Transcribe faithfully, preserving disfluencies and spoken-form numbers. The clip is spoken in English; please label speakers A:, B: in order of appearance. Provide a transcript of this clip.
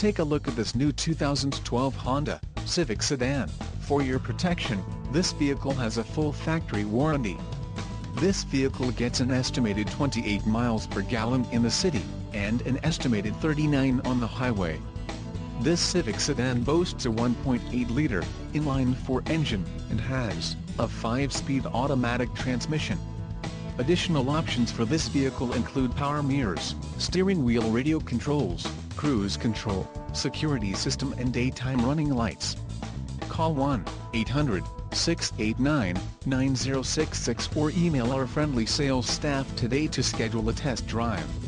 A: take a look at this new two thousand twelve Honda Civic sedan. For your protection, this vehicle has a full factory warranty. This vehicle gets an estimated twenty-eight miles per gallon in the city, and an estimated thirty-nine on the highway. This Civic sedan boasts a one point eight liter inline-four engine, and has a five-speed automatic transmission. Additional options for this vehicle include power mirrors, steering wheel radio controls, cruise control, security system and daytime running lights. Call one eight hundred, six eight nine, nine zero six six or email our friendly sales staff today to schedule a test drive.